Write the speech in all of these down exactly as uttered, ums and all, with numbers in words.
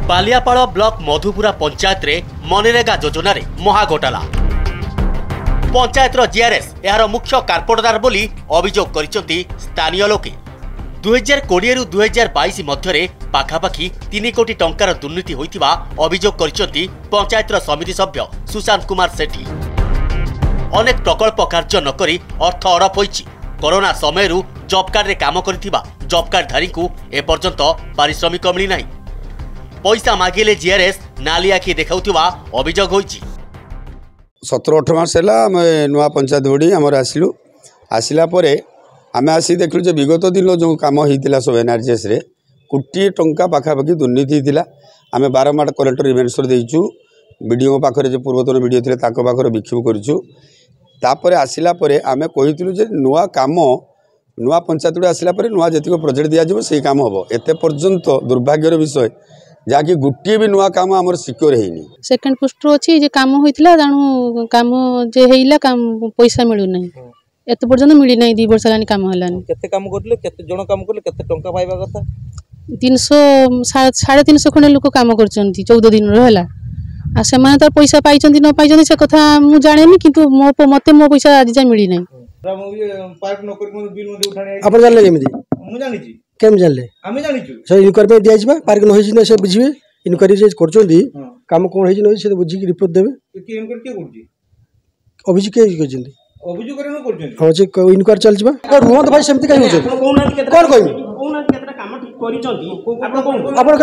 Baliapal block Madhupura panchayat रे मनरेगा योजना रे महाघोटाला। पंचायतर जीआरएस यार मुख्य कार्पोरेटर बोली अभियोग करिसेंती स्थानीय लोके। दुई हजार कोड़े रु दुई हजार बैश मध्य पाखापाखि तीन कोटी टंकार दुर्नीति होइतिबा अभियोग करिसेंती पंचायतर समिति सभ्य सुशांत कुमार सेठी। अनेक प्रकल्प कार्य नकरी अर्थ हड़प होइछि। कोरोना समय जॉब कार्ड रे काम करिथिबा जॉब कार्ड धारी को एपर्यंत पारिश्रमिक मिली नाही। पैसा मागिले जीआरएस नाली आखि देखाउथिबा अभियोग होइछि। सत्रह अठर मास है नुआ पंचायत बड़ी आमर आसलु आसला आम आसी देखलु जे विगत दिन जो कम होता सब एनआरजीएस रे कोटी टंका पाखापाखि दुर्नीति होता। आम बारमार कलेक्टर इवेंट्स देचु विडीओ पाखे जो पूर्वतन विडीओ थे पाखे विक्षोभ करूँ। तापर आसला आम कही जे नुआ कम नुआ पंचायत आसला नुआ जी प्रोजेक्ट दिज्व से कम हम एत पर्यंत दुर्भाग्यर विषय जहाँकि गोटे भी नुआ काम आम सिक्योर है। सेकेंड पोस्ट अच्छी जे काम होता तेणु काम जे है काम पैसा मिलूना एत पर्यटन मिली ना दी वर्ष हेल्ला काम हेलानी। केते काम करले केते जण काम करले केते टंका पाइबा कथा तीन सौ साढ़े तीन सौ खंडे लोक काम करछंती चौदह दिन रहा आ से माने तार पैसा पाइछंती न पाइछंती से कथा मु जानेनी किंतु मो मते मो पैसा आज जा मिली नै। पार्क न कर बिल मध्ये उठाने आपण जानले केमिति मु जानि छी केम जानले आमे जानि छु से इनक्वायरी पे दिया जिबा पार्क न होइछि न से बुझिबे इनक्वायरी जे करछंती काम कोन होइछि न से बुझि के रिपोर्ट देबे कि इनक्वायरी के करछि अभिजी के करछंती अभियोग करे न करछंती हां जे इनक्वायरी चल जिबा और रुहत भाई सेमति काई होछ कोन कोन कोन केतरा काम ठीक करिछंती आपण कोन आपण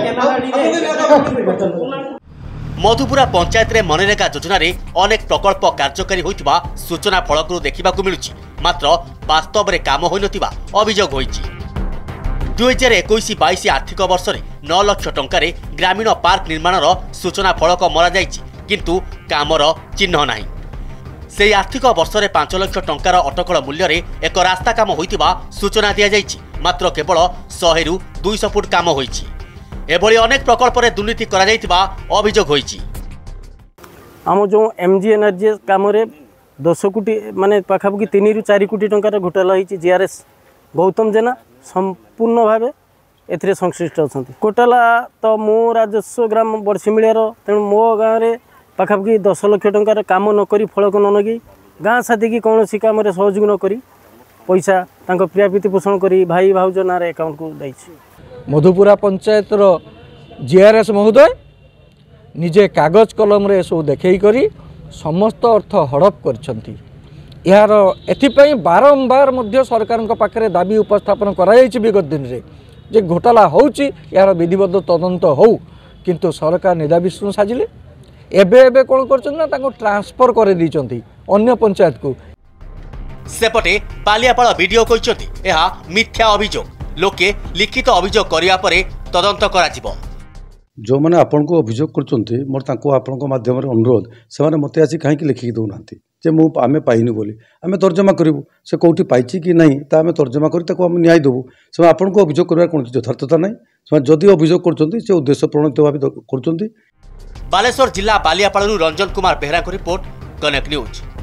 कोन मधुपुरा पंचायत रे मनरेगा योजना रे अनेक प्रकल्प कार्यकारी होइतिबा सूचना फलकरू देखिबाकू मिलुछि। मात्र वास्तव रे काम होइनतिबा अभियोग होइछि। दुई हजार इक्कीस बाईस आर्थिक वर्ष रे नौ लाख टंका रे ग्रामीण पार्क निर्माणर सूचना फलक मरा जाइछि किंतु कामर चिन्ह नाही। से आर्थिक वर्ष रे पांच लाख टंकार अटकल मूल्य रे एक रास्ता काम होइतिबा सूचना दिया जाइछि। मात्र केवल सौ रु दो सौ फुट काम होइछि। एभली अनेक प्रकल्प रे दुर्नीति करा जाइतिबा अभियोग होइछि। आम जो एमजी एनआरजीएस काम रे दस कोटी माने पाखापाखि तीन रु चार कोटी टंकार घोटाला होइछि। जीआरएस गौतम जेना संपूर्ण भाव एथिरे संश्लिष्ट अछंती। घोटाला तो मो राजस्व ग्राम बड़सिमिलियार तेणु मो गाँव में पाखापाखि दस लाख टंकार काम न करी फलक न नगी गाँ साथी की कौन काम में सहयोग न करी पैसा तांको प्रियाप्रीति पोषण करी भाई भाउज नार अकाउंट को दैछि। मधुपुरा पंचायत जीआरएस महोदय निजे कागज कलम रे सब देखई करी समस्त अर्थ हड़प करछंती। यार एथिपई बारंबार मध्य सरकार पाखे दाबी उपस्थापन कराई विगत दिन रे जे घोटाला होउची यार विधिबद्ध तदंत हो किंतु सरकार निदा विष्णु साजिले एबे एबे कोन करछन ना ताको ट्रांसफर करे दीचंती अन्य पंचायत को। सेपटे बालियापाड़ वीडियो कहते यह मिथ्या अभियोग लोके लिखित अभियोग करिया परे तदंत करा जिवो। जो मैंने आपण को अभियोग करछंती मोर ताको आपण को माध्यम रे अनुरोध से माने मते आसी काहे कि लिखि दउनांती जे मु आमे पाइनु बोली आमे तर्जमा करिवु से कोठी पाइछि कि नहीं ता आमे तर्जमा करि ताको हम न्याय देबु। से आपण को अभियोग करबा कोन यथार्थता नहीं से जदि अभियोग करछंती से उद्देश्य प्रणीत भाबे करछंती। बालेश्वर जिला बालियापाड़ू रंजन कुमार बेहरा को रिपोर्ट कनेक्ट न्यूज।